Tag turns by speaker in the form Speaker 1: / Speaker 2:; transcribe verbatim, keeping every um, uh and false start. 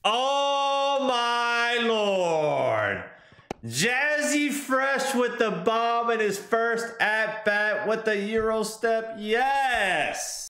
Speaker 1: Oh my lord. Jazzy Fresh with the bomb in his first at bat with the Euro step. Yes.